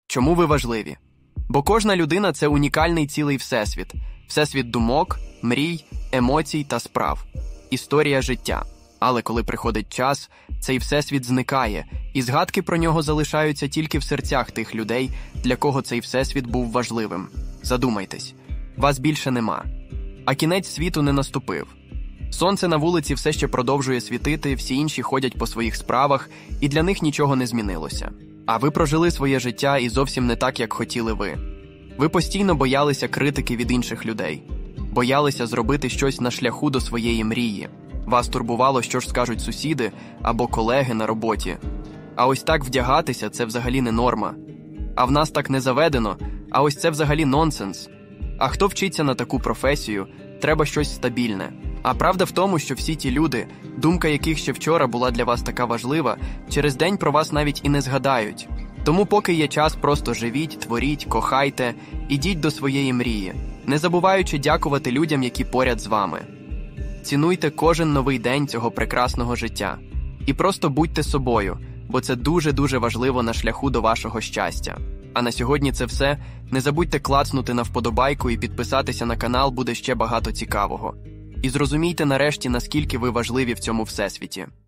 Чому ви важливі? Бо кожна людина – це унікальний цілий всесвіт. Всесвіт думок, мрій, емоцій та справ. Історія життя. Але коли приходить час, цей всесвіт зникає, і згадки про нього залишаються тільки в серцях тих людей, для кого цей всесвіт був важливим. Задумайтесь. Вас більше нема. А кінець світу не наступив. Сонце на вулиці все ще продовжує світити, всі інші ходять по своїх справах, і для них нічого не змінилося. А ви прожили своє життя і зовсім не так, як хотіли ви. Ви постійно боялися критики від інших людей. Боялися зробити щось на шляху до своєї мрії. Вас турбувало, що ж скажуть сусіди або колеги на роботі. А ось так вдягатися – це взагалі не норма. А в нас так не заведено, а ось це взагалі нонсенс. А хто вчиться на таку професію, треба щось стабільне. А правда в тому, що всі ті люди, думка яких ще вчора була для вас така важлива, через день про вас навіть і не згадають. Тому поки є час, просто живіть, творіть, кохайте, ідіть до своєї мрії, не забуваючи дякувати людям, які поряд з вами. Цінуйте кожен новий день цього прекрасного життя. І просто будьте собою, бо це дуже-дуже важливо на шляху до вашого щастя. А на сьогодні це все. Не забудьте клацнути на вподобайку і підписатися на канал, буде ще багато цікавого. І зрозумійте нарешті, наскільки ви важливі в цьому всесвіті.